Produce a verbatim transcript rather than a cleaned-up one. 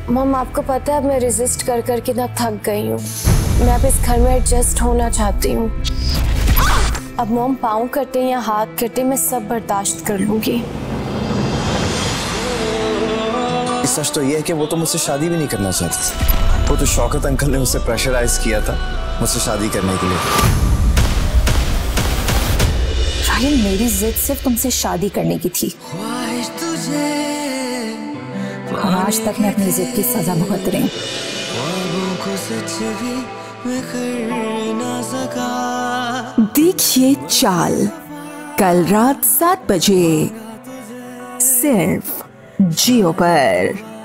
मम आपको पता है अब मैं रेजिस्ट कर कर के ना थक गई हूँ। मैं अब इस घर में एडजस्ट होना चाहती हूँ। अब मॉम पाँव कटे या हाथ कटे मैं सब बर्दाश्त कर लूंगी। सच तो ये है कि वो तो मुझसे शादी भी नहीं करना चाहती। वो तो शौकत अंकल ने उसे प्रेशराइज किया था मुझसे शादी करने के लिए। राहिल, मेरी जिद सिर्फ तुमसे शादी करने की थी और आज तक मैं अपनी जिद की सजा भुगत रही हूँ। देखिए चाल कल रात सात बजे सिर्फ जियो पर।